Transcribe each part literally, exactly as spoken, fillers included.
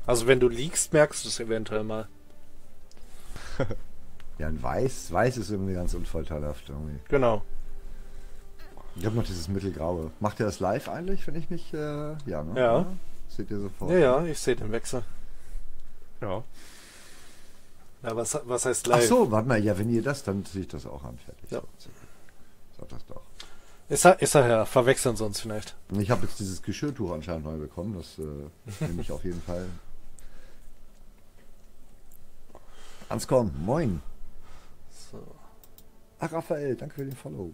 Also wenn du liegst, merkst du es eventuell mal. Ja, ein Weiß, Weiß ist irgendwie ganz unvorteilhaft irgendwie. Genau. Ich habe noch dieses Mittelgraue. Macht ihr das live eigentlich, wenn ich mich, äh, ja, ne? Ja. Seht ihr sofort. Ja, ja, ich sehe den Wechsel. Ja. Ja, was, was heißt Ach live? so, warte mal, ja, wenn ihr das, dann sehe ich das auch an, fertig. Ja. Sag das doch. Ist er, ist er her, verwechseln sie uns vielleicht. Ich habe jetzt dieses Geschirrtuch anscheinend neu bekommen, das äh, nehme ich auf jeden Fall. Anskommen, moin. So. Ach, Raphael, danke für den Follow.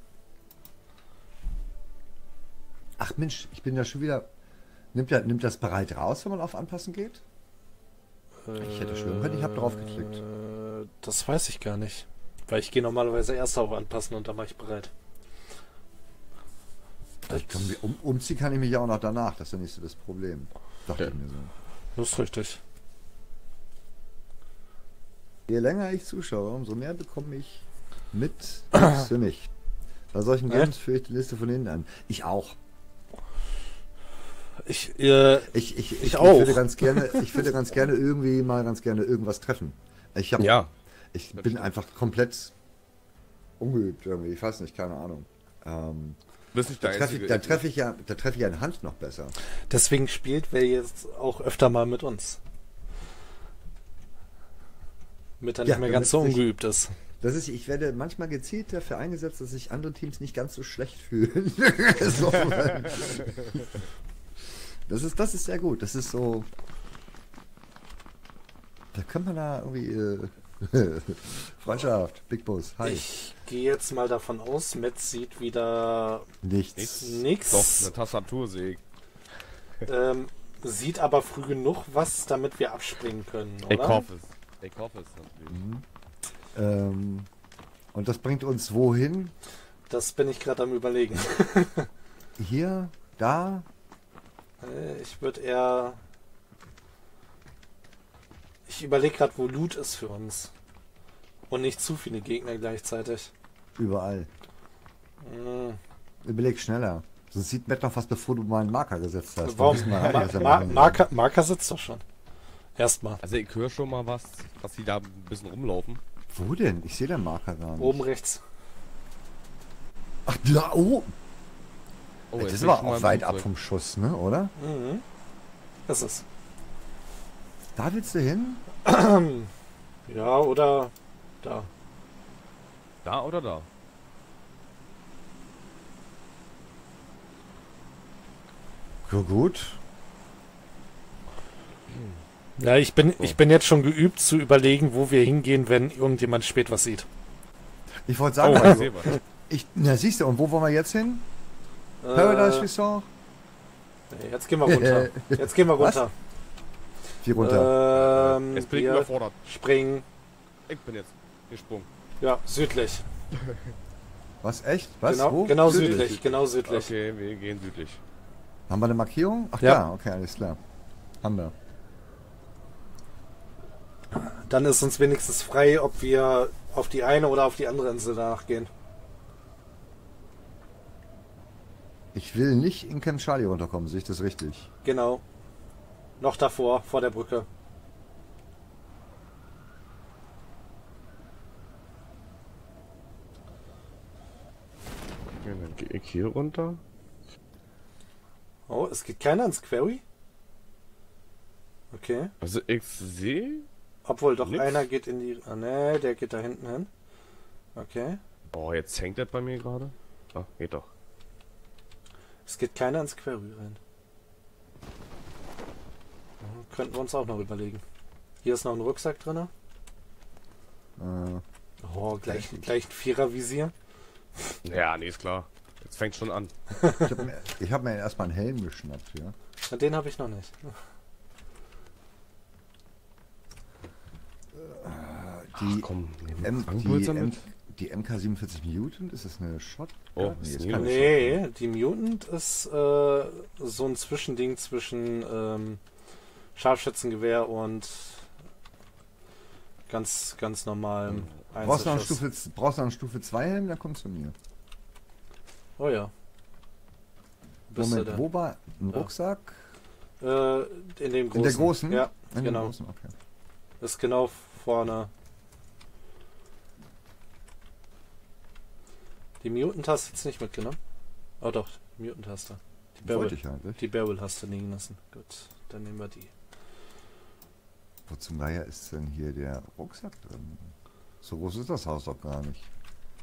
Ach Mensch, ich bin ja schon wieder... Nimmt, der, nimmt das bereit raus, wenn man auf Anpassen geht? Ich hätte schwören können, ich habe drauf geklickt. Äh, Das weiß ich gar nicht. Weil ich gehe normalerweise erst auf Anpassen und dann mache ich bereit. Ich kann, mich- um, umziehen kann ich mich ja auch noch danach, das ist ja nicht so das Problem. Dachte Ja. ich mir so. Das ist richtig. Je länger ich zuschaue, umso mehr bekomme ich mit Das für mich. Bei solchen Ja. Games führe ich die Liste von hinten an. Ich auch. Ich, äh, Ich, ich, ich, Ich ich auch. würde ganz gerne, ich würde ganz gerne irgendwie mal ganz gerne irgendwas treffen. Ich habe, Ja. ich bin einfach komplett ungeübt irgendwie. Ich weiß nicht, keine Ahnung. Ähm, Du bist nicht da der treffe ich, Einzige. da treffe ich ja, da treffe ich ja in Hand noch besser. deswegen spielt wer jetzt auch öfter mal mit uns. Damit er Ja, nicht mehr damit ganz so sich- ungeübt ist. Das ist, ich werde manchmal gezielt dafür eingesetzt, dass sich andere Teams nicht ganz so schlecht fühlen. So, das ist, das ist sehr gut. Das ist so. Da kann man da irgendwie. Äh, Freundschaft, Big Boss, hi. Ich gehe jetzt mal davon aus, Metz sieht wieder Nichts. nix. Doch, eine Tastatursäge. Ähm, sieht aber früh genug was, damit wir abspringen können, oder? Ich hoffe es. Ich hoffe es natürlich. Mhm. Ähm, und das bringt uns wohin? Das bin ich gerade am überlegen. Hier, da. Äh, Ich würde eher... Ich überlege gerade, wo Loot ist für uns. Und nicht zu viele Gegner gleichzeitig. Überall. Hm. Überleg schneller. Sonst sieht Matt noch was, bevor du mal einen Marker gesetzt hast. Dann Warum? wissen wir gar nicht, Ma was er Ma machen will. Marker, Marker sitzt doch schon. Erstmal. Also ich höre schon mal was, dass die da ein bisschen rumlaufen. Wo denn? Ich sehe den Marker gar nicht. Oben rechts. Ach, da, oh. Oh, das jetzt ist bin ich aber schon mal auch im weit ab Flugzeug. vom Schuss, ne? Oder? Mhm. Das ist. Da willst du hin? Ja, oder da. Da oder da? Ja, gut. Ja, ich bin, So. ich bin jetzt schon geübt zu überlegen, wo wir hingehen, wenn irgendjemand spät was sieht. Ich wollte sagen, Oh, ich also, sehe was. ich, na siehst du, und wo wollen wir jetzt hin? Paradise Äh, Resort? nee, jetzt gehen wir runter. Jetzt gehen wir Was? runter. Wie runter? Ähm, Jetzt bin ich wir überfordert. springen. Ich bin jetzt gesprungen. Ja, südlich. Was, echt? Was? Genau, Wo? genau südlich. Genau südlich. Okay, wir gehen südlich. Haben wir eine Markierung? Ach Ja. ja, okay, alles klar. Haben wir. Dann ist uns wenigstens frei, ob wir auf die eine oder auf die andere Insel danach gehen. Ich will nicht in Camp Charlie runterkommen, sehe ich das richtig? Genau. Noch davor, vor der Brücke. Ja, dann gehe ich hier runter. Oh, es geht keiner ins Quarry? Okay. Also ich sehe... Obwohl, doch Nix. einer geht in die... Ah, ne, der geht da hinten hin. Okay. Oh, jetzt hängt das bei mir gerade. Ah, geht doch. Es geht keiner ins Quarry rein. Hm, Könnten wir uns auch noch überlegen. Hier ist noch ein Rucksack drin. Äh, Oh, gleich, gleich ein Vierervisier. Ja, nee, ist klar. Jetzt fängt schon an. ich habe mir, ich hab mir erstmal einen Helm geschnappt, ja. Na, den habe ich noch nicht. Die, Ach komm, nehmen wir M, Fangpulser die, M, mit. die M K siebenundvierzig Mutant, ist das eine Shot? Oh, nee, ist ist nie keine eine Nee, die Mutant ist äh, so ein Zwischending zwischen ähm, Scharfschützengewehr und ganz, ganz normalem Brauchst du noch einen Einzelschuss. Stufe, brauchst du noch einen Stufe zwei Helm, dann kommst du zu mir. Oh ja. Wo bist Moment, du denn? wo war ein Ja. Rucksack? Äh, in dem großen. In der großen? Ja, In genau. der großen, okay. Ist genau vorne. Die Mutant-Taste jetzt nicht mitgenommen? Oh doch, die Mutant-Taste. Die Wollte Barrel. ich eigentlich. Die Barrel hast du liegen lassen. Gut, dann nehmen wir die. Wo zum Geier ist denn hier der Rucksack drin? So groß ist das Haus doch gar nicht.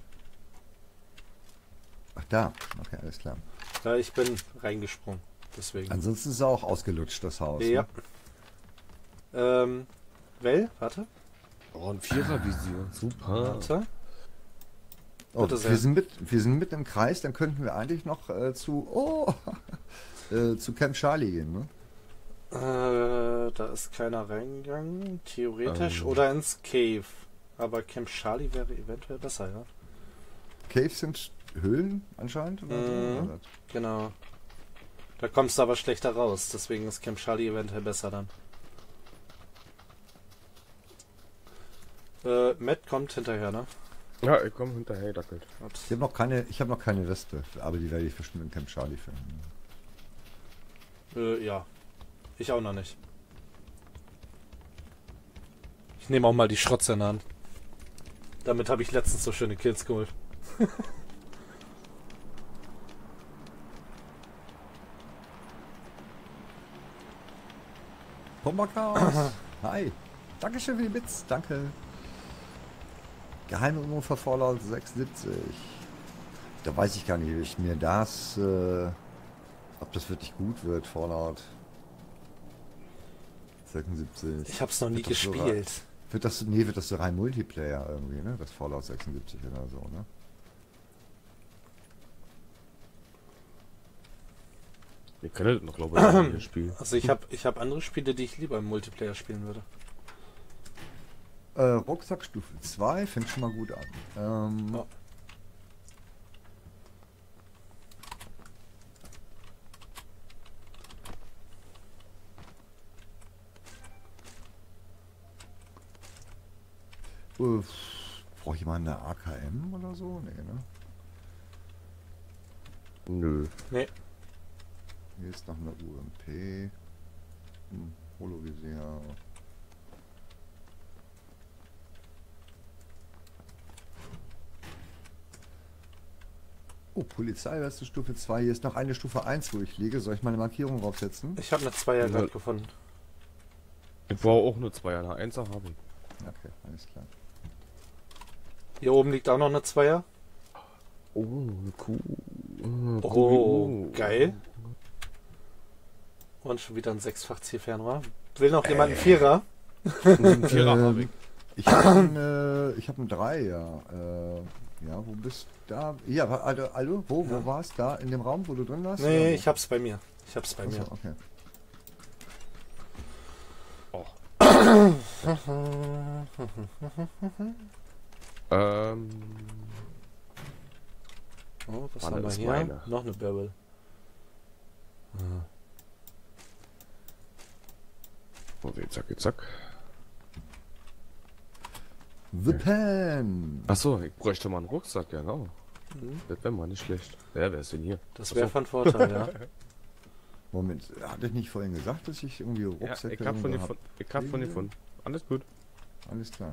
Ach da, okay, alles klar. Ja, ich bin reingesprungen. Deswegen. Ansonsten ist es auch ausgelutscht, das Haus. Ja. Ne? Ähm, Well, warte. Oh, ein Vierervisier. Super. Warte. Oh, Bitte sehr. wir, sind mit, wir sind mit im Kreis, dann könnten wir eigentlich noch äh, zu oh, äh, zu Camp Charlie gehen, ne? Äh, da ist keiner reingegangen. Theoretisch. Ähm. Oder ins Cave. Aber Camp Charlie wäre eventuell besser, ja. Caves sind Höhlen anscheinend? Oder so? Mhm. Oder? Genau. Da kommst du aber schlechter raus. Deswegen ist Camp Charlie eventuell besser dann. Äh, Matt kommt hinterher, ne? Ja, ich komme hinterher, dackelt. Ups. Ich habe noch keine, ich habe noch keine Weste, aber die werde ich bestimmt in Camp Charlie finden. Äh, ja. Ich auch noch nicht. Ich nehme auch mal die Schrotze in der Hand. Damit habe ich letztens so schöne Kills geholt. Bomberchaos! Hi! Dankeschön für die Bits, danke! Geheime Übung für Fallout sechsundsiebzig. Da weiß ich gar nicht, wie ich mir das, äh, ob das wirklich gut wird, Fallout sechsundsiebzig. Ich hab's noch nie Wird das so gespielt. rein- Wird das, nee, wird das so rein Multiplayer irgendwie, ne? Das Fallout sechsundsiebzig oder so, ne? Wir können das noch, glaube ich, nicht spielen. Also ich habe ich hab andere Spiele, die ich lieber im Multiplayer spielen würde. Äh, Rucksackstufe zwei fängt schon mal gut an. Ähm, Ja. Uff, brauche ich mal eine A K M oder so? Nee, ne? Nö. Nee. Hier ist noch eine U M P. Hm, Holovisier. Oh, Polizeiweste Stufe zwei. Hier ist noch eine Stufe eins, wo ich liege. Soll ich meine Markierung draufsetzen? Ich habe eine Zweier Ja. gerade gefunden. Ich war auch nur zwei, eine Einser habe ich. Okay, alles klar. Hier oben liegt auch noch eine Zweier. Oh, eine Kuh. Oh, geil. Und schon wieder ein sechsfach Zielfernrohr. Will noch jemand einen Vierer? Ein Vierer habe ich. Ich habe einen, äh, ich hab einen Dreier. Äh, ja, wo bist du da? Ja, wa- also, hallo? Wo, Ja. wo warst du? Da in dem Raum, wo du drin warst? Nee, Oder wo? ich hab's bei mir. Ich hab's bei Achso, mir. okay. Oh. ähm. Oh, was Warte, haben wir ist hier? meine. Noch eine Barrel. Ah. Okay, zack, zack. The Pen! Achso, ich bräuchte mal einen Rucksack, genau. Mhm. Das wäre mal nicht schlecht. Wer wäre es denn hier? Das Ach wäre so. von Vorteil, ja. Moment, hatte ich nicht vorhin gesagt, dass ich irgendwie Ja, Rucksäcke ich hab von dir irgendwo von, ich hab von dir von. Alles gut. hab? Alles klar.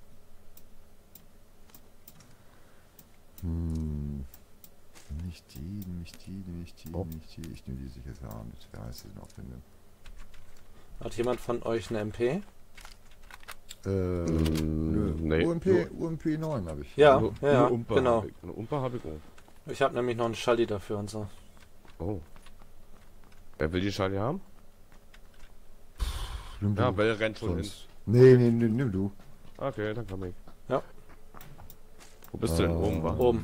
Hm. Nicht die, nicht die, nicht die, Oh. nicht die. Ich nehme die sicher gar nicht. Wer heißt die noch finde? Hat jemand von euch eine M P? Äh, Mm, nö. nee, U M P, nur- U M P neun habe ich. Ja, nur, ja, nur Umpa genau. hab ich. Eine Umpa habe ich auch. Ich habe nämlich noch einen Schalli dafür und so. Oh. Wer will die Charlie haben? Nimm Ja, du. Bell rennt schon hin. Sonst- Nee, nee, nee, nimm du. Okay, dann komm ich. Ja. Wo bist du denn Ähm, oben, wa? Oben.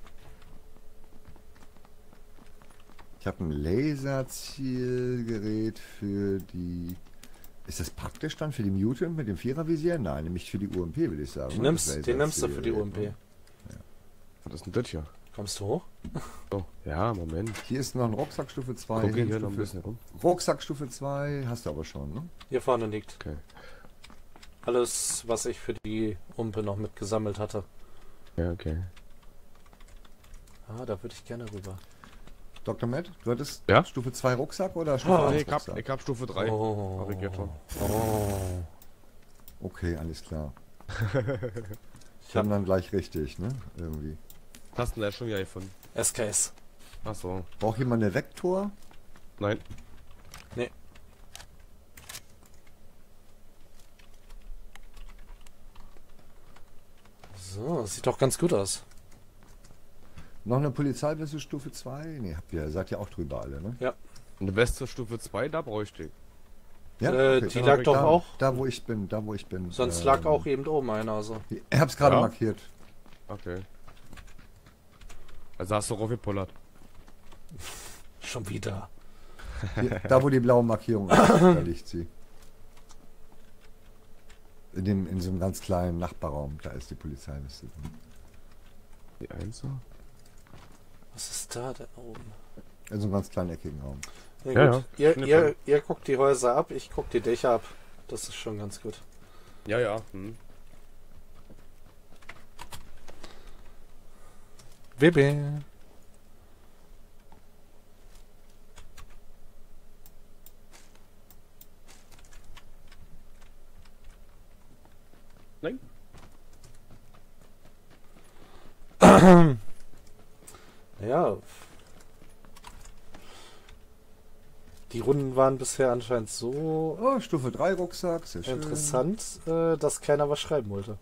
Ich habe ein Laserzielgerät für die. Ist das praktisch dann für die Mutant mit dem Vierervisier? Nein, nämlich für die U M P, will ich sagen. Den ne? nimmst, Das den nimmst du für die U M P. Laserzielgerät, Was ist denn das hier? Kommst du hoch? Oh, ja, Moment. ne? Hier ist noch ein Rucksackstufe zwei. Guck hier noch ein Stufe- bisschen rum. Rucksackstufe zwei hast du aber schon, ne? Hier vorne liegt. Okay. Alles, was ich für die Umpe noch mitgesammelt hatte. Ja, okay. Ah, da würde ich gerne rüber. Doktor Matt, du hattest Ja? Stufe zwei Rucksack oder Stufe Oh, eins Nee, ich hab, Rucksack? ich hab Stufe drei. Oh. Hab ich jetzt schon. Oh. Okay, alles klar. Ich Dann hab dann gleich richtig, ne? Irgendwie. Hast du denn da schon wieder gefunden? S K S. Achso. Braucht jemand eine Vektor? Nein. Nee. So, sieht doch ganz gut aus. Noch eine Polizeiweste Stufe zwei? Ne, habt ihr, seid ja auch drüber alle, ne? Eine Weste Stufe zwei, da bräuchte ich. Ja, Äh, die dann lag hab ich doch da, auch. Da, wo ich bin, da, wo ich bin. Sonst ähm, lag auch eben oben einer. Also. Ich hab's gerade Ja? markiert. Okay. Also hast du raufgepullert. Schon wieder. Hier, da, wo die blaue Markierung ist, da liegt sie. In, dem, in so einem ganz kleinen Nachbarraum, da ist die Polizeiweste. Die Einser? Was ist da denn oben? In so einem ganz kleinen eckigen Raum. Na Ja, gut. ja. Ihr, Schnippel. ihr, ihr guckt die Häuser ab, ich guck die Dächer ab. Das ist schon ganz gut. Ja, ja. Hm. Baby. Nein. Ja. Die Runden waren bisher anscheinend so Oh, Stufe drei Rucksack, sehr schön. interessant, äh, dass keiner was schreiben wollte.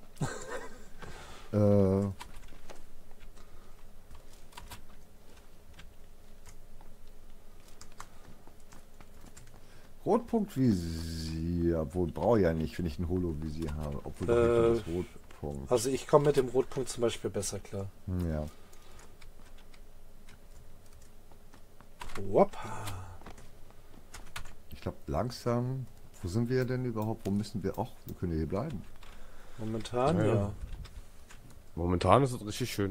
Äh, Rotpunktvisier, obwohl brauche ich ja nicht, wenn ich ein Holovisier habe. Obwohl doch Äh, nicht das Rotpunkt. Also ich komme mit dem Rotpunkt zum Beispiel besser klar. Hm, ja. Woppa. Ich glaube langsam. Wo sind wir denn überhaupt? Wo müssen wir auch? Wir können ja hier bleiben. Momentan, Ja, ja. ja. Momentan ist es richtig schön.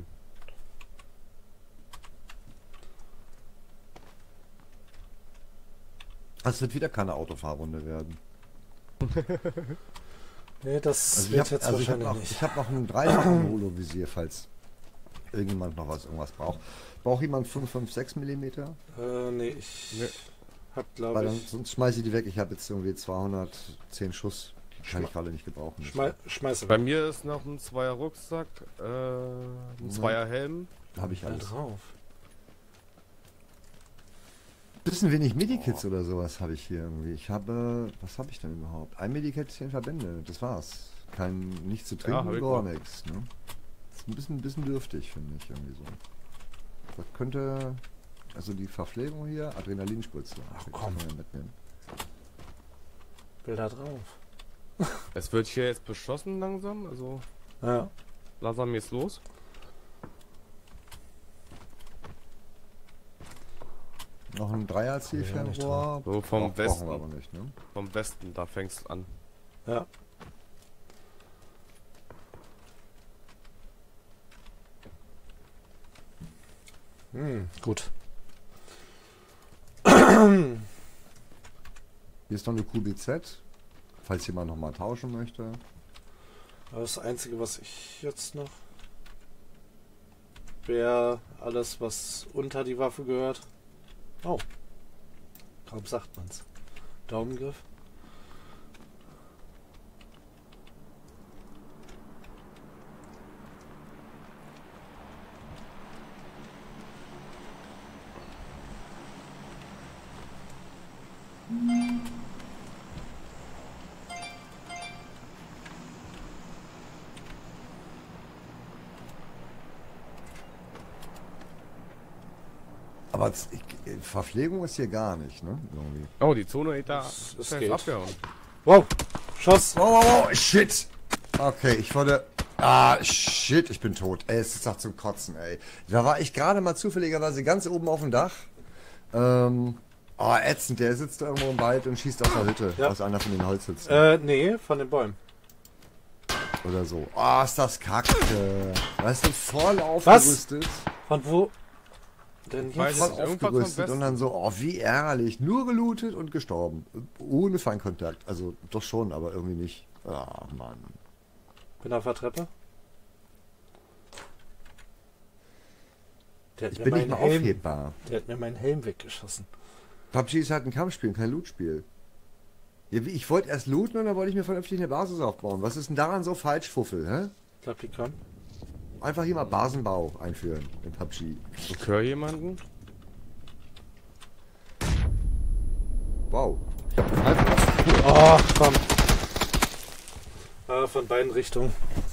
Das wird wieder keine Autofahrrunde werden. Nee, das Also ich wird habe jetzt also ich hab wahrscheinlich noch, nicht. ich hab noch einen dreifachen Holovisier, falls irgendjemand noch was irgendwas braucht. Braucht jemand fünf fünf sechs Millimeter? Äh, nee, ich Nee. hab, Weil glaube dann, ich... sonst schmeiße ich die weg. Ich habe jetzt irgendwie zweihundertzehn Schuss. Die kann ich gerade nicht gebrauchen. Schmei schmeiße Bei weg. mir ist noch ein Zweier Rucksack, äh, ein Zweier Helm. Habe ich Da alles. drauf. Bisschen wenig Medikits oder sowas habe ich hier irgendwie. Ich habe, was habe ich denn überhaupt? Ein Medikit, zehn Verbände. Das war's. Kein, nichts zu Ja, trinken, hab ich gar noch. nichts. Ne? Ist ein bisschen, ein bisschen dürftig, finde ich irgendwie so. Das könnte, also die Verpflegung hier, Adrenalinspritze. Ach, Die komm. kann man ja mitnehmen. Bilder drauf. Es wird hier jetzt beschossen langsam, also Ja. langsam geht's los. Noch ein Dreier Ja, nicht Zielfernrohr. So vom Brauchen Westen, wir aber nicht, ne? vom Westen, da fängst an. Ja. Hm, gut. Hier ist noch eine Q B Z. Falls jemand noch mal tauschen möchte. Das Einzige, was ich jetzt noch... wäre alles, was unter die Waffe gehört. Oh. Kaum sagt man's. Daumengriff. Aber z- ich, Verpflegung ist hier gar nicht, ne? Irgendwie. Oh, die Zone geht da Es- es fest geht. abgehauen. Wow! Schuss! Oh, oh, oh, shit! Okay, ich wurde. Ah, shit, ich bin tot. Ey, es ist doch zum Kotzen, ey. Da war ich gerade mal zufälligerweise ganz oben auf dem Dach. Ähm. Oh, ätzend, der sitzt da irgendwo im Wald und schießt aus der Hütte. Ja. Aus einer von den Holzhützen. Äh, nee, von den Bäumen. Oder so. Oh, ist das kacke. Weißt du, voll Was? aufgerüstet. Von wo denn Weiß jetzt? Voll nicht, irgendwas vom aufgerüstet Westen. und dann so, oh, wie ärgerlich. Nur gelootet und gestorben. Ohne Feinkontakt. Also, doch schon, aber irgendwie nicht. Ah, Mann. Bin auf der Treppe. Der hat Ich mir bin nicht meinen mal Helm, aufhebbar. Der hat mir meinen Helm weggeschossen. P U B G ist halt ein Kampfspiel, kein Loot-Spiel. Ja, wie- Ich wollte erst looten und dann wollte ich mir vernünftig eine Basis aufbauen. Was ist denn daran so falsch, Fuffel, hä? Klappikon. Einfach hier mal Basenbau einführen in P U B G. Ich höre jemanden. Wow. Ich hab einfach... Oh, komm. Ah, von beiden Richtungen.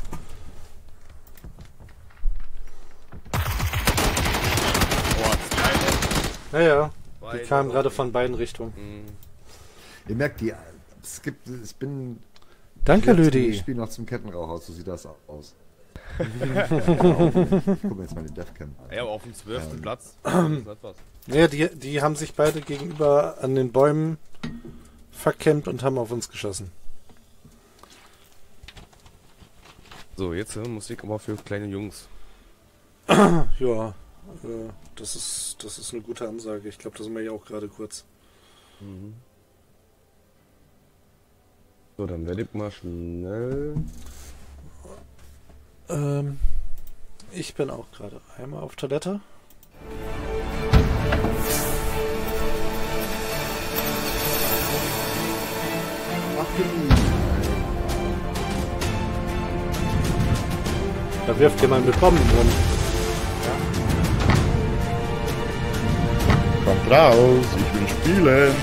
Naja, die Beide kamen gerade Richtungen. von beiden Richtungen. Mhm. Ihr merkt, die, es gibt, ich bin... Danke, Ich Lüdi. spiele noch zum Kettenrauchhaus, so sieht das aus. Ich gucke mir jetzt mal den Deathcam an. Ja, aber auf dem zwölften Ähm. Platz. Das ist etwas. Ja, die, die haben sich beide gegenüber an den Bäumen verkämmt und haben auf uns geschossen. So, jetzt äh, Musik aber für kleine Jungs. Ja, äh, das ist, das ist eine gute Ansage. Ich glaube, das sind wir ja auch gerade kurz. Mhm. So, dann werde ich mal schnell. Ähm, ich bin auch gerade einmal auf Toilette. Ach, du. Da wirft jemand Willkommen rum. Kommt raus, ich will spielen.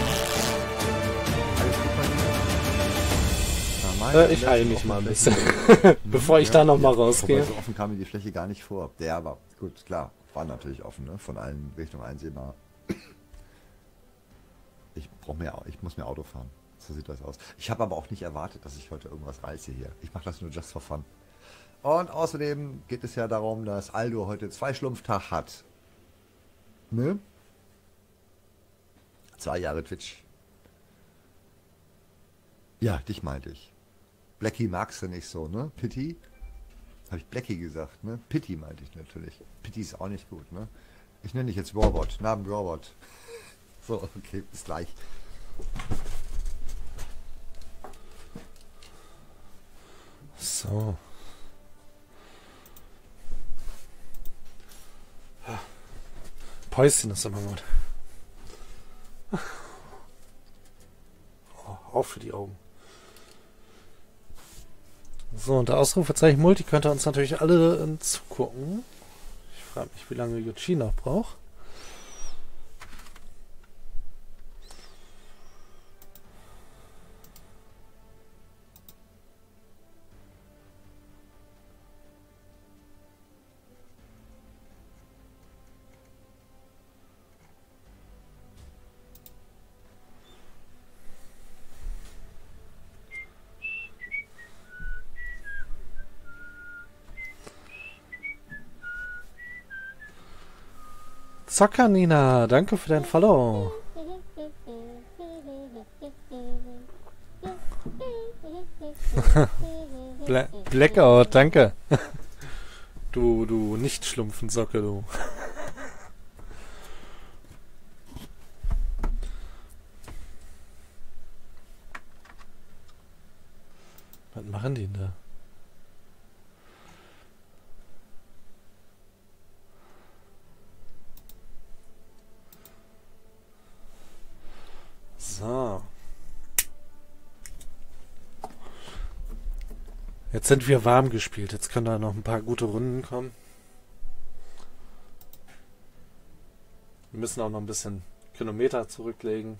Äh, ich heile mich mal ein bisschen, bevor ich da nochmal rausgehe. Wobei, so offen kam mir die Fläche gar nicht vor. Der war, gut, klar, war natürlich offen, ne? Von allen Richtungen einsehbar. Ich brauche mehr, ich muss mehr Auto fahren. So sieht das aus. Ich habe aber auch nicht erwartet, dass ich heute irgendwas reiße hier. Ich mache das nur just for fun. Und außerdem geht es ja darum, dass Aldo heute zwei Schlumpftag hat. Ne? Zwei Jahre Twitch. Ja, dich meinte ich. Blackie magst du nicht so, ne? Pitti? Habe ich Blackie gesagt, ne? Pitti meinte ich natürlich. Pitti ist auch nicht gut, ne? Ich nenne dich jetzt Robot. Namen Robot. So, okay, bis gleich. So. Päuschen ist immer gut. Oh, auch für die Augen. So, und der Ausrufezeichen Multi könnt ihr uns natürlich alle äh, zugucken. Ich frage mich, wie lange Yuchi noch braucht. Zocker Nina, danke für dein Follow. Bla Blackout, danke. Du, du Nicht-Schlumpfensocke, du. Was machen die denn da? So. Jetzt sind wir warm gespielt. Jetzt können da noch ein paar gute Runden kommen. Wir müssen auch noch ein bisschen Kilometer zurücklegen.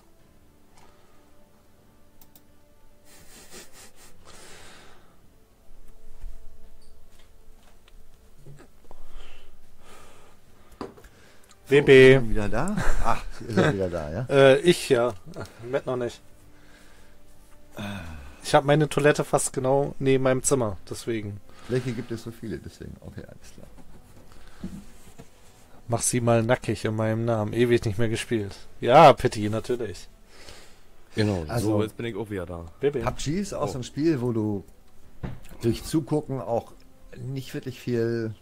W So, B. ist er wieder da? Ach, ist er wieder da, ja? Äh, ich ja. Matt noch nicht. Ich habe meine Toilette fast genau neben meinem Zimmer, deswegen. Welche gibt es so viele, deswegen. Okay, alles klar. Mach sie mal nackig in meinem Namen. Ewig nicht mehr gespielt. Ja, Pitti, natürlich. Genau, Also- so, jetzt bin ich auch wieder da. B B. P U B G ist auch Oh. so ein Spiel, wo du durch Zugucken auch nicht wirklich viel...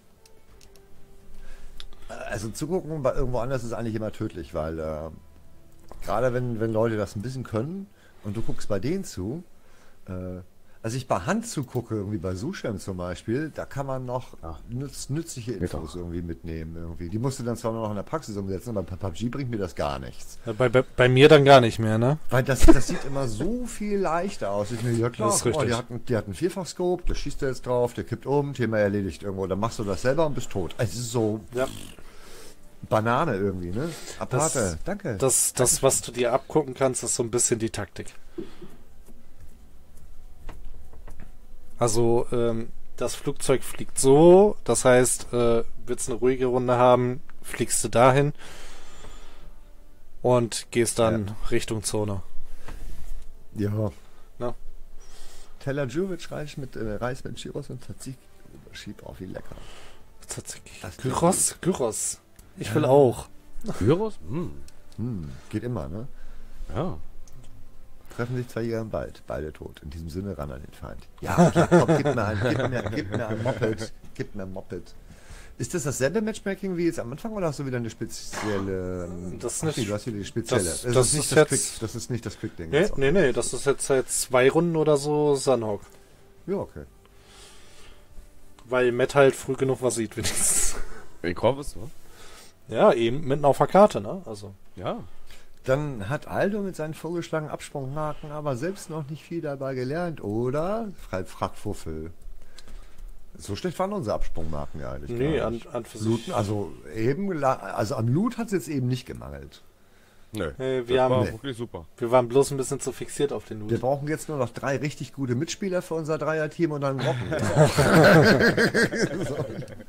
Also zugucken bei irgendwo anders ist eigentlich immer tödlich, weil äh, gerade wenn, wenn Leute das ein bisschen können und du guckst bei denen zu, äh, als ich bei Hand zugucke, irgendwie bei Sushem zum Beispiel, da kann man noch Ja. nütz, nützliche Geht Infos doch. irgendwie mitnehmen. Irgendwie. Die musst du dann zwar nur noch in der Praxis umsetzen, aber bei P U B G bringt mir das gar nichts. Ja, bei, bei, bei mir dann gar nicht mehr, ne? Weil das, das sieht immer so viel leichter aus. Ich mir, ja klar, Das ist guck mal, richtig. die hat, einen- die hat einen Vierfachscope, da schießt er jetzt drauf, der kippt um, Thema erledigt irgendwo. Dann machst du das selber und bist tot. Also, es ist so Ja. Banane irgendwie, ne? Aparte, Das- danke. Das, das, was du dir abgucken kannst, ist so ein bisschen die Taktik. Also, ähm, das Flugzeug fliegt so, das heißt, äh, willst eine ruhige Runde haben, fliegst du dahin und gehst dann Richtung Zone. Ja. Na? Telajuvic Reis mit, äh, Reis mit Gyros und Tzatziki. Schieb auf, wie lecker. Tzatziki. Das klingt Gyros, Gyros. Ich will auch. Gyros? Hm. Hm, geht immer, ne? Ja. Treffen sich zwei Jäger im Wald, beide tot. In diesem Sinne ran an den Feind. Ja, okay, komm, gib mir ein, gib mir, gib mir ein Moped. Gib mir ein Moped. Ist das dasselbe Matchmaking wie jetzt am Anfang oder hast du wieder eine spezielle... ähm, Das ist ach nicht- nee, du hast wieder die spezielle. das- Es das ist nicht ist das, jetzt- Quick, das ist nicht das Quick-Ding. Nee, jetzt. nee, nee, das ist jetzt seit zwei Runden oder so Sunhawk. Ja, okay. Weil Matt halt früh genug was sieht, wenigstens. Ich hoffe es, ne? Ja, eben mitten auf der Karte, ne? Also. Ja. Dann hat Aldo mit seinen vorgeschlagenen Absprungmarken aber selbst noch nicht viel dabei gelernt, oder? Frei Frackfuffel. So schlecht waren unsere Absprungmarken ja eigentlich. Nee, gar an, nicht. an für sich. Looten, also eben, la- also am Loot hat es jetzt eben nicht gemangelt. Nö. Nee, wir das haben- war Nee. wirklich super. Wir waren bloß ein bisschen zu fixiert auf den Wir Loot. brauchen jetzt nur noch drei richtig gute Mitspieler für unser Dreier-Team und dann rocken wir. So.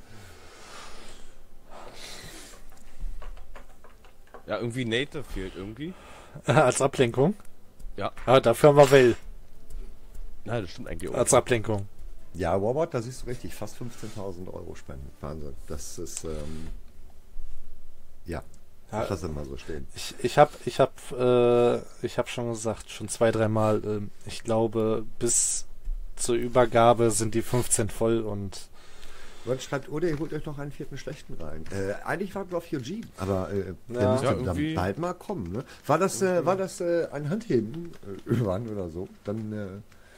Ja, irgendwie Native fehlt irgendwie. Als Ablenkung. Ja. Aber dafür haben wir Well Nein, das stimmt eigentlich auch. als Ablenkung. Ja, Robot, da siehst du richtig, fast fünfzehntausend Euro spenden. Wahnsinn. Das ist, ähm, ja, Ja, das immer so stehen. ich ich habe ich hab, äh, ich hab schon gesagt, schon zwei, dreimal, äh, ich glaube, bis zur Übergabe sind die fünfzehn voll und Gott schreibt, oder ihr holt euch noch einen vierten schlechten rein. Äh, eigentlich warten wir auf U G, aber äh, der Ja. müsste Ja, dann irgendwie- bald mal kommen. Ne? War das, äh, war das äh, ein Handheben äh, irgendwann oder so? Dann, äh,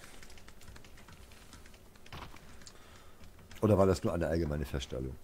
oder war das nur eine allgemeine Feststellung?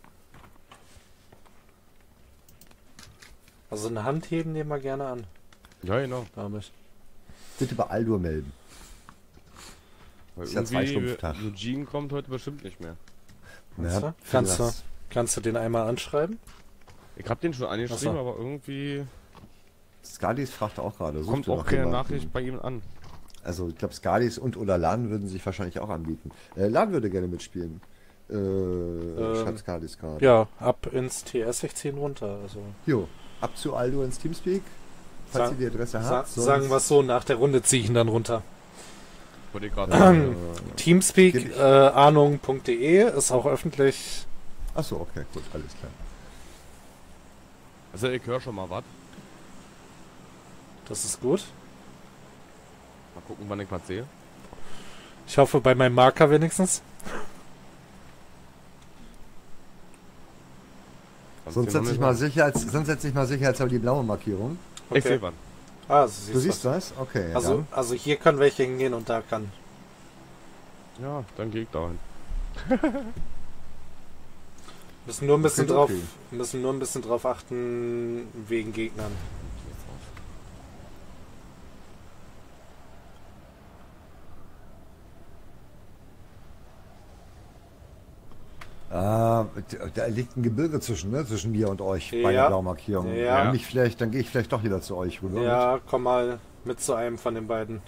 also eine Handheben nehmen wir gerne an, Ja, genau. glaube ich. Bitte bei Aldur melden. Weil Ist ja irgendwie Zweistumpftag. Eugene kommt heute bestimmt nicht mehr. Kannst du? für Kannst du? das- Kannst du den einmal anschreiben? Ich hab den schon angeschrieben, Ach so. aber irgendwie Skadis fragt auch gerade. sucht kommt ihr auch noch keine jemanden? Nachricht bei ihm an. Also ich glaube, Skadis und oder Lan würden sich wahrscheinlich auch anbieten. Äh, Lan würde gerne mitspielen. Äh, schreibt Skadis gerade. Ja, ab ins T S sechzehn runter. Also Jo, ab zu Aldo ins Teamspeak. Falls Sag- ihr die Adresse sa habt. sonst- sagen wir es so, nach der Runde ziehe ich ihn dann runter. Wollte ich gerade Äh, sagen. Teamspeak Gib ich- äh, ahnung punkt de ist auch öffentlich. Achso, okay, gut, alles klar. Also ich höre schon mal was. Das ist gut. Mal gucken, wann ich was sehe. Ich hoffe bei meinem Marker wenigstens. Kannst Sonst du noch setze ich nicht mal sagen. Sicherheits, sonst setze ich mal sicherheitshalber die blaue Markierung. Ich sehe wann. Ah, also siehst Du siehst das? Okay. Also, dann. also hier können welche hingehen und da kann. Ja, dann gehe ich dahin. Müssen nur ein bisschen Okay, drauf, okay. müssen nur ein bisschen drauf achten wegen Gegnern. Ah, da liegt ein Gebirge zwischen, ne? Zwischen mir und euch bei Ja. der Blaumarkierung. Ja. Dann, mich vielleicht, dann gehe ich vielleicht doch wieder zu euch rüber. Ja, komm mal mit zu einem von den beiden.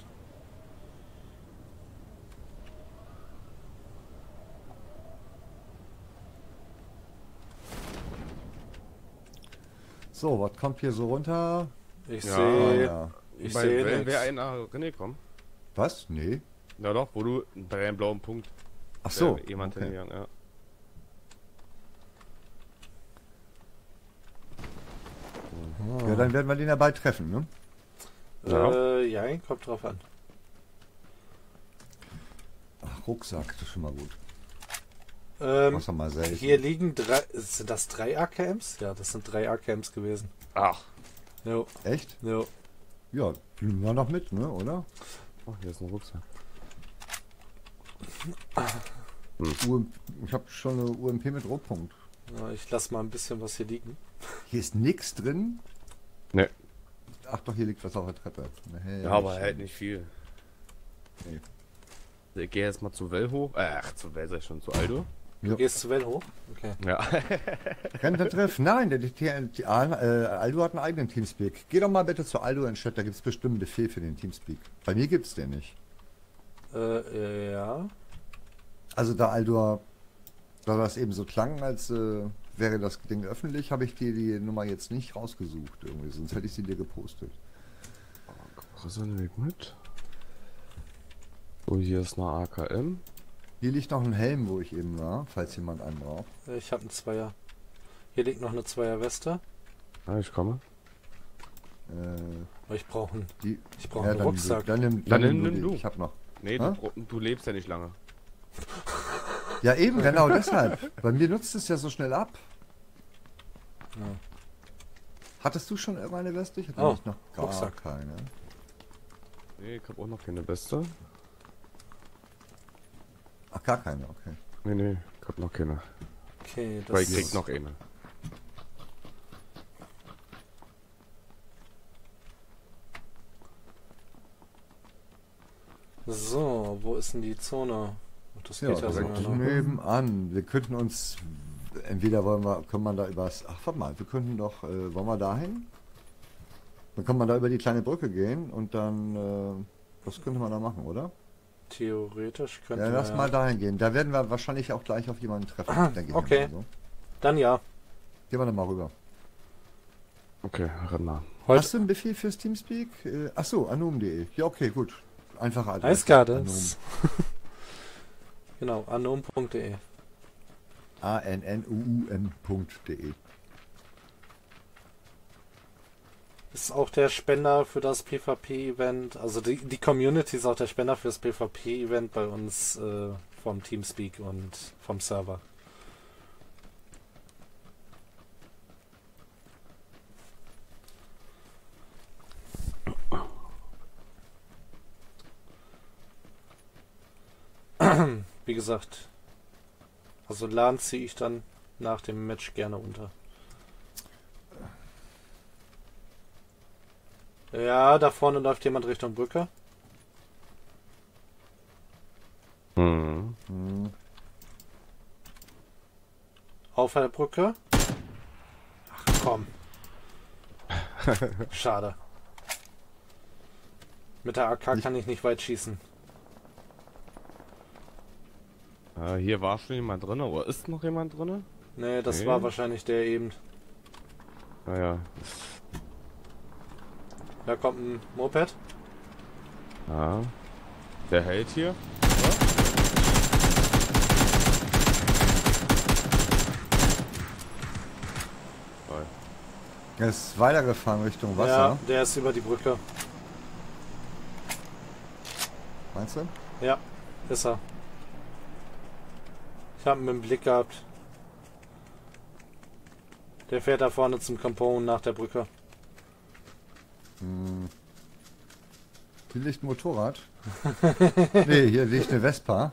So, was kommt hier so runter? Ich Ja. Ah, sehe, ja. ich Bei, sehe wer, nix. wer einer René kommt? Was? Nee. Ja doch, wo du bei einem blauen Punkt Ach so. äh, jemand okay. hingegangen, ja. Ja, dann werden wir den dabei treffen, ne? Äh, ja, kommt drauf an. Ach, Rucksack, das ist schon mal gut. Ähm, Mach's doch mal selten. hier liegen drei. Sind das drei A K Ms? Ja, das sind drei A K Ms gewesen. Ach. Jo, Echt? jo. Ja, nehmen wir noch mit, ne, oder? Oh, hier ist ein Rucksack. U M, ich habe schon eine U M P mit Rohpunkt. Ja, ich lasse mal ein bisschen was hier liegen. Hier ist nichts drin. Ne. Ach doch, hier liegt was auf der Treppe. Nee, Ja, aber halt nicht viel. Nee. Ich gehe jetzt mal zu Well hoch. Äh, Ach, zu Well sag ich schon, zu Aldo. Du gehst zu Well hoch? Okay. Ja. Rennt der Treff? Nein, der, der, der, äh, Aldo hat einen eigenen Teamspeak. Geh doch mal bitte zu Aldo in Chat, da gibt es bestimmt einen Befehl für den Teamspeak. Bei mir gibt's den nicht. Äh, ja. Also da Aldo, da das eben so klang, als äh, wäre das Ding öffentlich, habe ich dir die Nummer jetzt nicht rausgesucht irgendwie, sonst hätte ich sie dir gepostet. Was ist denn mit? Oh, hier ist eine A K M. Hier liegt noch ein Helm, wo ich eben war, falls jemand einen braucht. Ich habe einen Zweier. Hier liegt noch eine Zweier-Weste. Ja, ich komme. Äh, Aber ich brauche einen, die, ich brauch ja, einen dann, Rucksack. Dann nimm, Dann dann nimm nimm die. du. Ich hab noch. Nee, Hä? du, du lebst ja nicht lange. Ja eben, genau deshalb. Bei mir nutzt es ja so schnell ab. Ja. Hattest du schon irgendeine Weste? Ich hatte Oh, nämlich noch gar Rucksack. keine. Nee, ich hab auch noch keine Beste. Ach, gar keine, okay. Nee, nee, ich hab noch keine. Okay, Weil das ich krieg noch eine. So, wo ist denn die Zone? Ach, das Ja, geht ja direkt sogar noch. nebenan. Wir könnten uns, entweder wollen wir, können man da übers, ach warte mal, wir könnten doch, äh, wollen wir dahin? Dann kann man da über die kleine Brücke gehen und dann, äh, das könnte man da machen, oder? Theoretisch könnte Ja, man, lass mal dahin gehen. Da werden wir wahrscheinlich auch gleich auf jemanden treffen. Ah, denke ich okay. mal so. Dann ja. Gehen wir dann mal rüber. Okay, renn mal. Heute Hast du einen Befehl fürs Teamspeak? Äh, ach so, anom punkt de. Ja, okay, gut. Einfache Adresse. Eisgardens. Genau, anom punkt de. A N N U U M punkt de. Ist auch der Spender für das PvP-Event. Also die, die Community ist auch der Spender für das PvP-Event bei uns äh, vom Teamspeak und vom Server. Wie gesagt, also LAN ziehe ich dann nach dem Match gerne unter. Ja, da vorne läuft jemand Richtung Brücke. Mhm. Hm. Auf der Brücke. Ach komm. Schade. Mit der A K kann ich nicht weit schießen. Äh, hier war schon jemand drin, oder ist noch jemand drin? Nee, das Nee. war wahrscheinlich der eben. Naja, Da kommt ein Moped. ja. Der hält hier. Toll. Er ist weitergefahren Richtung Wasser. Ja, der ist über die Brücke. Meinst du? Ja, ist er. Ich habe ihn im Blick gehabt. Der fährt da vorne zum Campone nach der Brücke. Hm. Hier liegt ein Motorrad. Nee, hier liegt eine Vespa.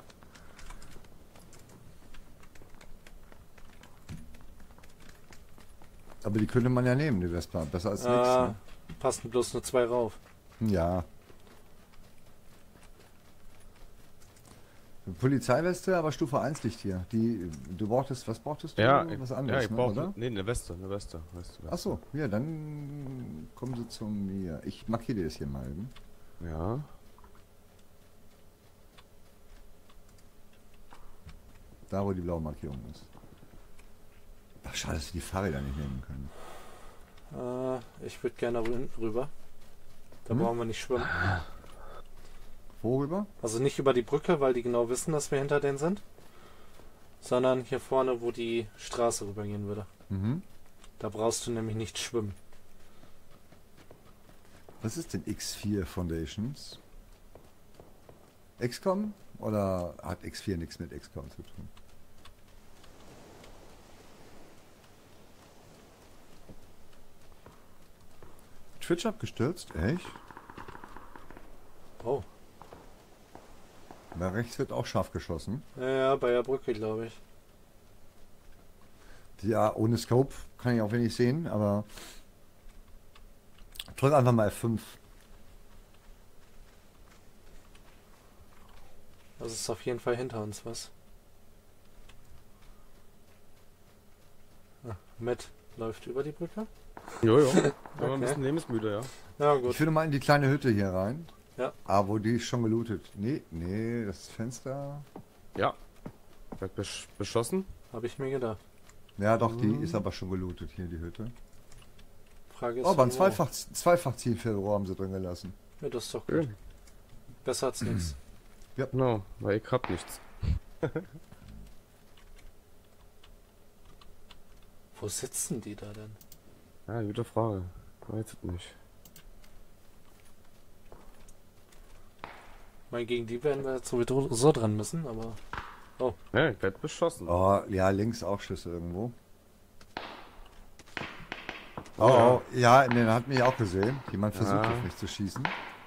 Aber die könnte man ja nehmen, die Vespa. Besser als nichts. Äh, Ne? passen bloß nur zwei rauf. Ja. Polizeiweste, aber Stufe eins liegt hier. Die, du brauchtest, was brauchtest du? Ja, was ich, ja, anderes, ich ne, brauche oder? nee, eine Weste, eine Weste. Weißt du, Ach so, ja, dann kommen sie zu mir. Ich markiere das hier mal eben. Ja. Da, wo die blaue Markierung ist. Ach, schade, dass wir die Fahrräder nicht nehmen können. Äh, ich würde gerne rü- rüber. Da Hm? brauchen wir nicht schwimmen. Worüber? Also nicht über die Brücke, weil die genau wissen, dass wir hinter denen sind. Sondern hier vorne, wo die Straße rübergehen würde. Mhm. Da brauchst du nämlich nicht schwimmen. Was ist denn X vier Foundations? X COM? Oder hat X vier nichts mit X COM zu tun? Twitch abgestürzt? Echt? Oh. Da rechts wird auch scharf geschossen. Ja, ja, bei der Brücke, glaube ich. Ja, ohne Scope kann ich auch wenig sehen, aber drück einfach mal F fünf. Das ist auf jeden Fall hinter uns was. Ah, Matt läuft über die Brücke. Jojo. Aber Okay. ein bisschen lebensmüde, ja. Ja, Ich gut. würde mal in die kleine Hütte hier rein. Ja. Ah, wo die ist schon gelootet. Nee, nee, das Fenster. Ja. Wird besch beschossen. Habe ich mir gedacht. Ja, doch, die ist aber schon gelootet hier, die Hütte. Frage ist. Oh, aber ein wo. Zweifach, Zweifach Zielfernrohr haben sie drin gelassen. Ja, das ist doch gut. Schön. Besser als nichts. Genau, weil ich hab nichts. Wo sitzen die da denn? Ja, gute Frage. Weiß es nicht. Ich meine, gegen die werden wir jetzt sowieso so dran müssen, aber. Ja, ich werd beschossen. Oh, ja, links auch Schüsse irgendwo. Oh, Ja. oh, ja, den hat mich auch gesehen. Jemand versucht Ja. auf mich zu schießen.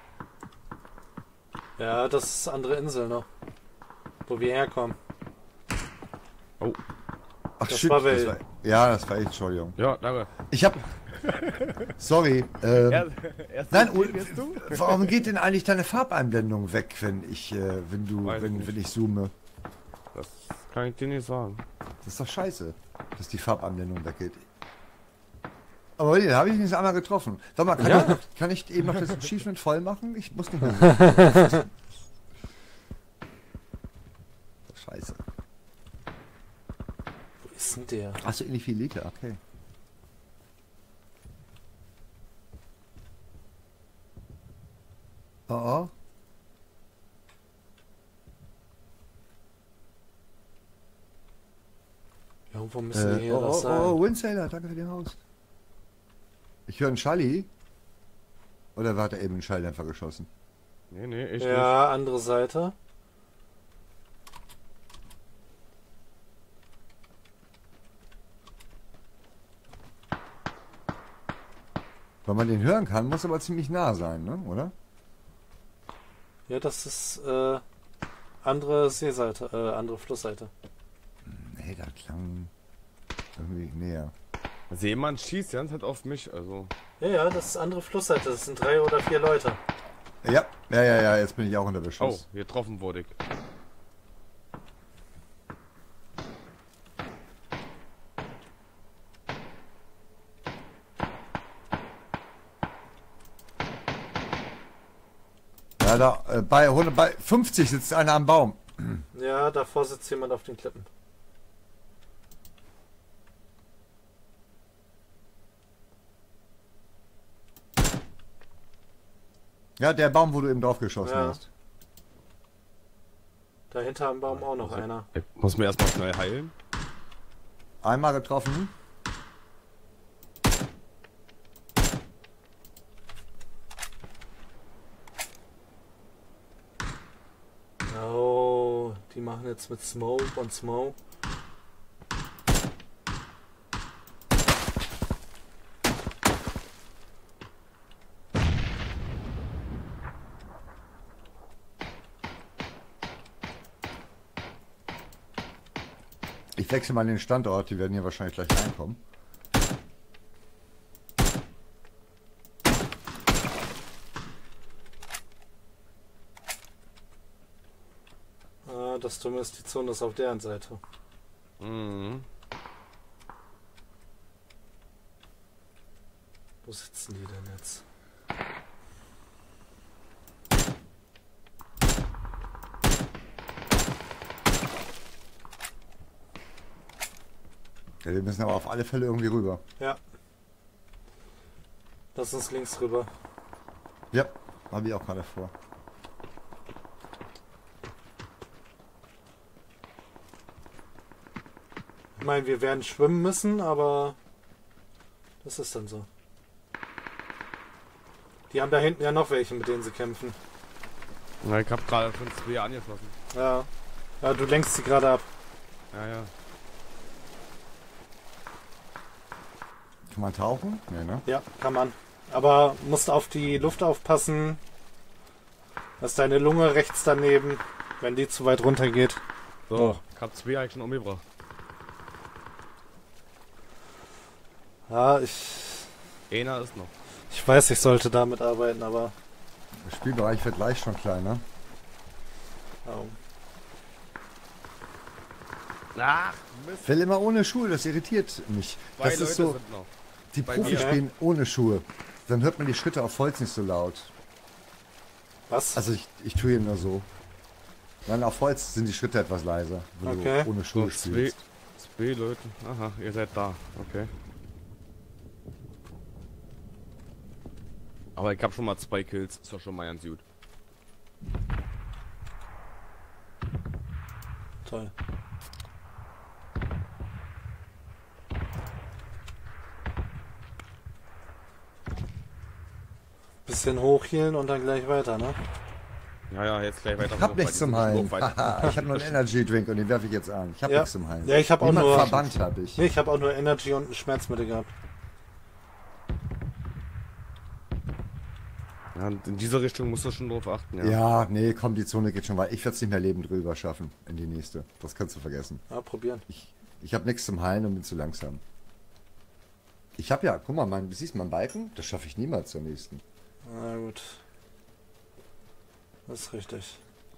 Ja, das ist andere Insel noch. Wo wir herkommen. Oh, Ach, Das shit. war das Will. war, ja, das war ich, Entschuldigung. ja, danke. Ich hab... Sorry. Ähm, nein, oh, du? warum geht denn eigentlich deine Farbeinblendung weg, wenn ich, äh, wenn du, Weiß wenn, nicht. wenn ich zoome? Das kann ich dir nicht sagen. Das ist doch scheiße, dass die Farbeinblendung weggeht. Aber da habe ich mich einmal getroffen. Sag mal, kann, Ja. ich, noch, kann ich eben noch das Achievement voll machen? Ich muss nicht mehr. Scheiße. Wo ist denn der? Achso, ähnlich wie Liter, okay. Oh, oh. Irgendwo müssen wir Äh, hier oh, das oh, sein. oh, Windsailor, danke für den Haus. Ich höre einen Schalli. Oder hat er eben einen Schalldämpfer geschossen? Nee, nee, ich nicht. Ja, andere Seite. Weil man den hören kann, muss aber ziemlich nah sein, ne? Oder? Ja, das ist äh, andere Seeseite, äh, andere Flussseite. Nee, da klang irgendwie näher. Also jemand schießt ganz halt auf mich, also. Ja, ja, das ist andere Flussseite. Das sind drei oder vier Leute. Ja, ja, ja, ja, jetzt bin ich auch unter Oh, Beschuss. getroffen wurde ich. Ja, da, äh, bei, hundert, bei fünfzig sitzt einer am Baum. Ja, davor sitzt jemand auf den Klippen. Ja, der Baum, wo du eben drauf geschossen Ja. hast. Dahinter am Baum auch noch Also, einer. Ich muss mir erstmal schnell heilen. Einmal getroffen. Oh, die machen jetzt mit Smoke und Smoke. Ich wechsle mal den Standort, die werden hier wahrscheinlich gleich reinkommen. Ah, das Dumme ist, die Zone ist auf deren Seite. Mhm. Wo sitzen die denn jetzt? Ja, wir müssen aber auf alle Fälle irgendwie rüber. Ja. Lass uns links rüber. Ja, habe ich auch gerade vor. Ich meine, wir werden schwimmen müssen, aber das ist dann so. Die haben da hinten ja noch welche, mit denen sie kämpfen. Ja, ich hab gerade von zwei angeschlossen. Ja. Ja, du lenkst sie gerade ab. Ja, ja. Kann man tauchen? Nee, ne? Ja, kann man. Aber musst auf die Luft aufpassen. Da ist deine Lunge rechts daneben. Wenn die zu weit runter geht. So, Oh. ich hab zwei eigentlich schon umgebracht. Ja, ich... Einer ist noch. Ich weiß, ich sollte damit arbeiten, aber... Der Spielbereich wird gleich schon kleiner. Oh. Ach, Mist. Ich will immer ohne Schuhe, das irritiert mich. Zwei Das Leute ist so, sind noch. die bei Profis mir. spielen ohne Schuhe. Dann hört man die Schritte auf Holz nicht so laut. Was? Also ich, ich tue ihn nur so. Dann auf Holz sind die Schritte etwas leiser, wenn Okay. du ohne So, Schuhe zwei, spielst. zwei Leute. Aha, ihr seid da. Okay. Aber ich hab schon mal zwei Kills. Ist doch schon mal ganz gut. Toll. Bisschen hochhielen und dann gleich weiter, ne? Ja, ja, jetzt gleich weiter. Ich hab hoch, nichts weil die zum sind Heilen. noch weit- Haha, ich habe nur einen Energy Drink und den werfe ich jetzt an. Ich habe Ja. nichts zum Heilen. Ja, ich hab auch Niemand nur- Verband habe ich. Nee, ich habe auch nur Energy und ein Schmerzmittel gehabt. Ja, und in diese Richtung musst du schon drauf achten, ja. Ja, nee, komm, die Zone geht schon weit. Ich werde es nicht mehr lebend drüber schaffen in die nächste. Das kannst du vergessen. Ja, probieren. Ich, ich habe nichts zum Heilen und bin zu langsam. Ich habe ja, guck mal, mein, siehst du meinen Balken? Das schaffe ich niemals zur nächsten. Na gut. Das ist richtig.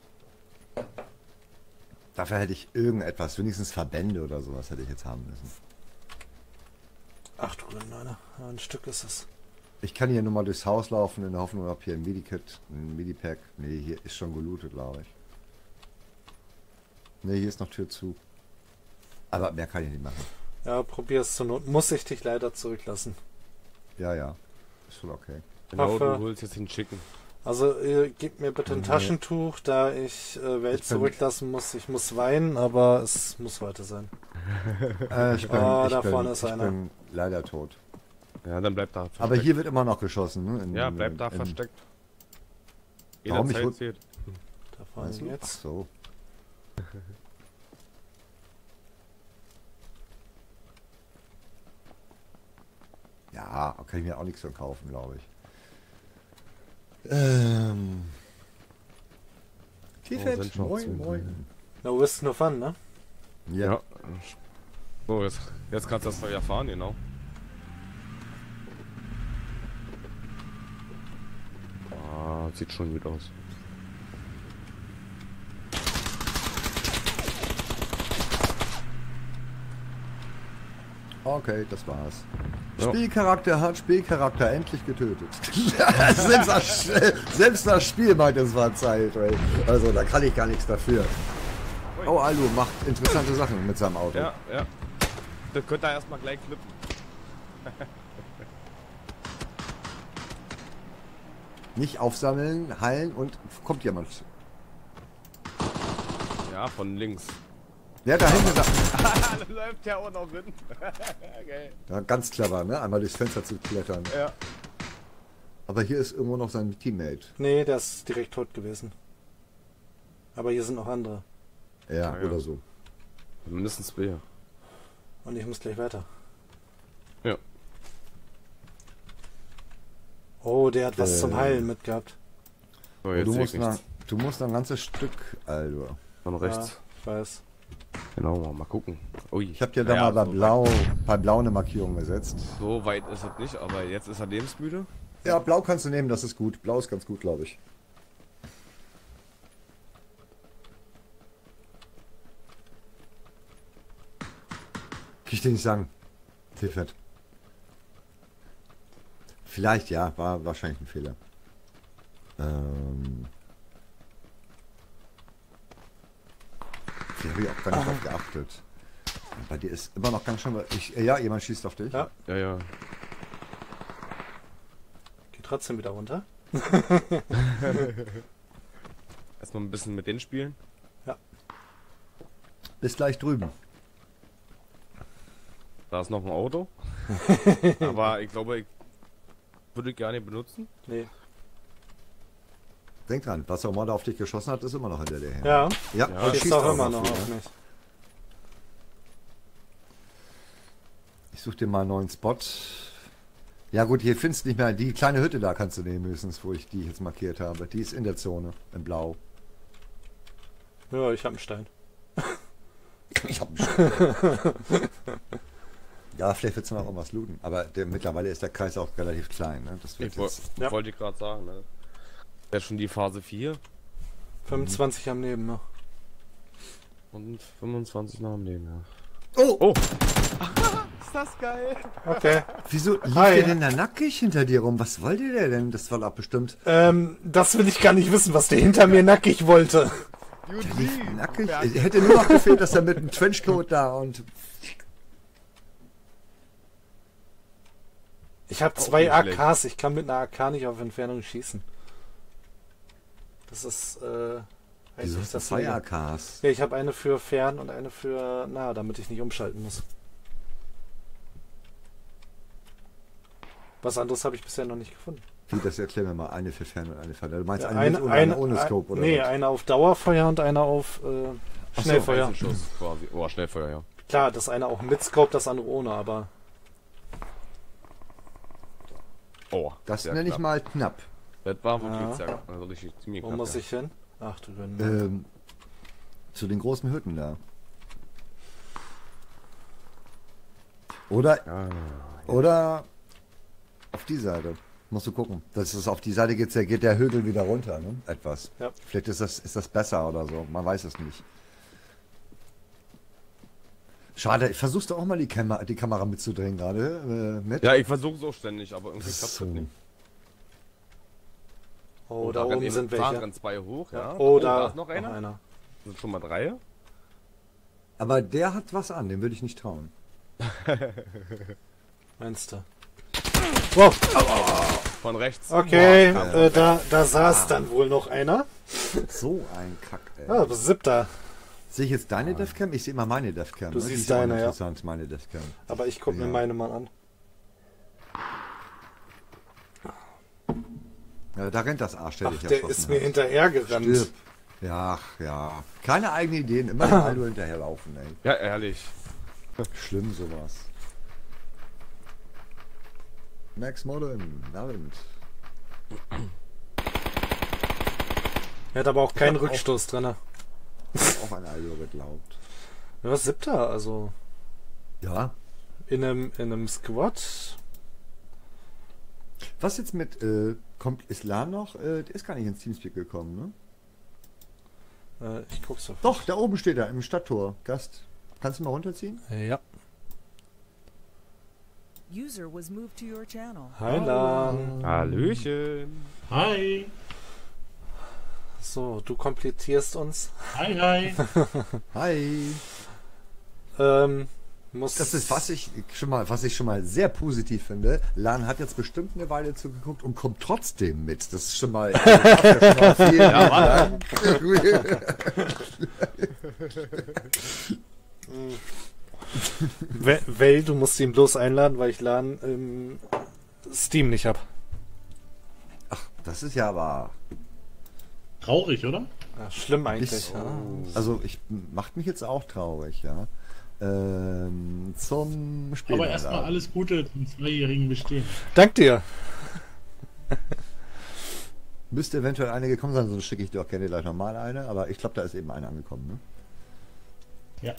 Dafür hätte ich irgendetwas, wenigstens Verbände oder sowas hätte ich jetzt haben müssen. Ach du Neune. Ja, ein Stück ist es. Ich kann hier nur mal durchs Haus laufen in der Hoffnung, ob hier ein Medikit, ein Medipack. Nee, hier ist schon gelootet, glaube ich. Nee, hier ist noch Tür zu. Aber mehr kann ich nicht machen. Ja, probier es zur Not. Muss ich dich leider zurücklassen. Ja, ja. Ist schon okay. Genau, Hoffe- du holst jetzt den Chicken. Also, äh, gib mir bitte ein Nee. Taschentuch, da ich äh, Welt Ich bin- zurücklassen muss. Ich muss weinen, aber es muss weiter sein. Äh, ich bin, Ah, ich da bin, vorne ist ich einer. bin leider tot. Ja, dann bleib da versteckt. Aber hier wird immer noch geschossen, ne? In- Ja, bleib da in- versteckt. Warum? Ich Jederzeit hol- zählt. Da vorne Weißt du? Ach geht's. so. Ja, kann ich mir auch nichts von kaufen, glaube ich. Ähm. Oh, Tiefet, sind schon moin, zwei. moin. No risk, no fun, ne? Ja. Ja. So, jetzt, jetzt kannst du das Feuer fahren, genau. Ah, sieht schon gut aus. Okay, das war's. Ja. Spielcharakter hat Spielcharakter endlich getötet. selbst, das, selbst das Spiel meint, es war Zeit, ey. Also da kann ich gar nichts dafür. Oh, Alu macht interessante Sachen mit seinem Auto. Ja, ja. Das könnt ihr erstmal gleich klippen. Nicht aufsammeln, heilen und kommt jemand. Ja, von links. Ja, da hinten, da, Da läuft ja auch noch hin. Geil. ja, ganz clever, ne? Einmal durchs Fenster zu klettern. Ja. Aber hier ist irgendwo noch sein Teammate. Nee, der ist direkt tot gewesen. Aber hier sind noch andere. Ja, Ja, ja. oder so. Mindestens zwei. Und ich muss gleich weiter. Ja. Oh, der hat was Äh. zum Heilen mitgehabt. So, Und jetzt du sehe musst, ich na, nichts. du musst ein ganzes Stück, Alter. Von Ja, rechts. ich weiß. Genau, mal, mal gucken. Ui. Ich habe dir da Naja, mal bei so Blau, bei Blau eine Markierung gesetzt. Weit, so weit ist es nicht, aber jetzt ist er lebensmüde. Ja, Blau kannst du nehmen, das ist gut. Blau ist ganz gut, glaube ich. Kann ich dir nicht sagen. Tiffet. Vielleicht, ja, war wahrscheinlich ein Fehler. Ähm. Die habe ich auch gar nicht drauf geachtet. Bei dir ist immer noch ganz schön. Ich, ja, jemand schießt auf dich. Ja. Ja, ja. Geht trotzdem wieder runter. Erstmal ein bisschen mit denen spielen. Bis gleich drüben. Da ist noch ein Auto. Aber ich glaube, ich würde gar nicht benutzen. Nee. Denk dran, was auch immer da auf dich geschossen hat, ist immer noch hinter dir her. Ja, Ja, Ja, er schießt schießt auch immer noch wieder. auf mich. Ich suche dir mal einen neuen Spot. Ja gut, hier findest du nicht mehr. Die kleine Hütte da kannst du nehmen höchstens, wo ich die jetzt markiert habe. Die ist in der Zone, in Blau. Ja, ich habe einen Stein. Ich hab einen Stein. Ja, vielleicht wird es noch irgendwas looten. Aber der, mittlerweile ist der Kreis auch relativ klein. Ne? Das wird Ich woll, jetzt, Ja. wollte ich gerade sagen, ne? Ja, schon die Phase vier fünfundzwanzig am Leben noch. und fünfundzwanzig nach dem Leben, ja. oh, Oh! Ist das geil! Okay. wieso lief Hi. der denn da nackig hinter dir rum? Was wollte der denn? Das war doch bestimmt Ähm, das will ich gar nicht wissen, was der hinter mir nackig wollte. nackig. Es hätte nur noch gefehlt, dass er mit einem Trenchcoat da und... Ich habe Auch zwei nicht A schlecht. Ks, ich kann mit einer A K nicht auf Entfernung schießen. Das ist, äh... weiß Wieso ich, hast du das zwei so- A Ks? Ja, ich habe eine für fern und eine für nah, damit ich nicht umschalten muss. Was anderes habe ich bisher noch nicht gefunden. Wie, das erklär mir mal. Eine für Fern und eine für Fern. Du meinst Ja, eine, eine, mit oder eine, eine ohne Scope, oder Nee, was? eine auf Dauerfeuer und eine auf äh, Ach so, Schnellfeuer. Einzelschuss quasi. Oh, Schnellfeuer, ja. Klar, das eine auch mit Scope, das andere ohne, aber Oh, Das sehr nenne ich knapp. mal knapp. Das war wirklich Ja. sehr knapp. Also richtig ziemlich wo knapp. muss ja. ich hin? Ach du Gott. Ähm, zu den großen Hütten da. Oder, Ja, oder auf die Seite. Musst du gucken. Das ist auf die Seite geht, der- geht der Hügel wieder runter, ne? Etwas. Ja. Vielleicht ist das, ist das besser oder so. Man weiß es nicht. Schade, ich versuchst du auch mal die, Kam die Kamera mitzudrehen gerade äh, mit? ja, ich versuche es auch ständig, aber irgendwie klappt So. das nicht. Oh, da rennen oben eben- sind fahren welche. rennen zwei hoch, ja. Oh, da ist noch einer. einer. Das sind schon mal drei. Aber der hat was an, dem würde ich nicht trauen. Meinst du? Wow, Von rechts. okay, Boah, äh, da, da saß dann wohl noch einer. So ein Kack, ey. Ah, das ist siebter. Sehe ich jetzt deine Devcam? Ich sehe immer meine Devcam. Du ne? Die siehst ist auch deine, ja. interessant, meine Devcam. Aber ich gucke Ja. mir meine mal an. Ja, da rennt das Arsch, der Ach, dich der erschossen ist mir hat. hinterhergerannt. Stirb. Ja, ach, ja. Keine eigenen Ideen, immer dem Aldo hinterherlaufen, ey. Ja, ehrlich. Schlimm sowas. Max Modern, Abend. Er hat aber auch keinen Ich hab auch- Rückstoß drin. ne? Auch an Aldo geglaubt. Ja, was siebter? Also Ja. in einem, in einem Squad. Was jetzt mit, äh, kommt Islam noch? Äh, der ist gar nicht ins Teamspeak gekommen, ne? Äh, ich guck's auf. Doch, da oben steht er, im Stadttor. Gast. Kannst du mal runterziehen? Ja. User was moved to your channel. Hi Lan. Hallöchen. Hi, So, du komplettierst uns. hi, hi. Hi. Ähm, muss Das ist, was ich schon mal, was ich schon mal sehr positiv finde. Lan hat jetzt bestimmt eine Weile zugeguckt und kommt trotzdem mit. Das ist schon mal, also dafür schon mal vielen Dank. Well, well, du musst ihn bloß einladen, weil ich Lan im Steam nicht hab. Das ist ja aber, Traurig, oder? Ja, schlimm eigentlich. Ist- Ja. also ich macht mich jetzt auch traurig, ja. Ähm, zum Spiel. Aber erstmal alles Gute zum zweijährigen Bestehen. Dank dir. Müsste eventuell eine gekommen sein, sonst schicke ich dir auch gerne gleich nochmal eine, aber ich glaube, da ist eben eine angekommen, ne? Ja.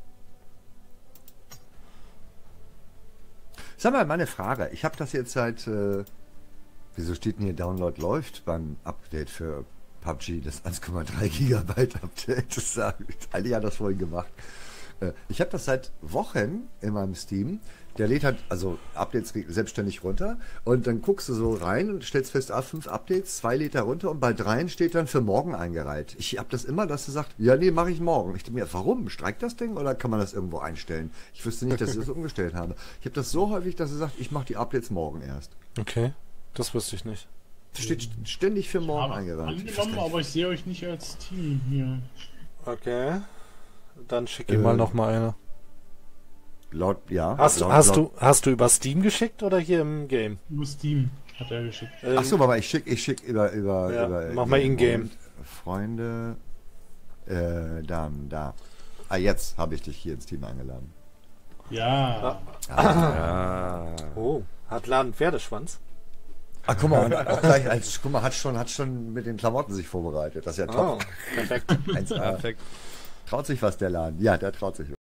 Sag mal, meine Frage. Ich habe das jetzt seit. Äh, wieso steht denn hier Download läuft beim Update für P U B G, das eins Komma drei Gigabyte Update? Das sag ich. Eigentlich hat das vorhin gemacht. Äh, ich habe das seit Wochen in meinem Steam. Der lädt halt, also Updates selbstständig runter und dann guckst du so rein und stellst fest, ah, fünf Updates, zwei lädt er runter und bei dreien steht dann für morgen eingereiht. Ich habe das immer, dass du sagst, ja, nee, mache ich morgen. Ich denke mir, warum? Streikt das Ding oder kann man das irgendwo einstellen? Ich wüsste nicht, dass ich das umgestellt habe. Ich habe das so häufig, dass er sagt, ich mache die Updates morgen erst. Okay, das wüsste ich nicht. Das steht ständig für morgen Aber eingereiht. Ich weiß angenommen, gar nicht. aber ich sehe euch nicht als Team hier. Okay. Dann schick ihm Äh, mal noch mal eine. Laut, ja. Hast, laut, hast, laut, du, hast du über Steam geschickt oder hier im Game? Nur Steam hat er geschickt. Ähm, Ach so, warte mal, ich schick, ich schick über, über, Ja, über. mach mal in-game. Moment. Freunde, äh, dann, da. Ah, jetzt habe ich dich hier ins Team eingeladen. Ja. Ja. Oh, hat Lan einen Pferdeschwanz? Ach, guck mal, und auch gleich, als, guck mal, hat schon, hat schon mit den Klamotten sich vorbereitet. Das ist ja Oh, top. perfekt. eins A. Perfekt. Traut sich was, der Laden. Ja, der traut sich.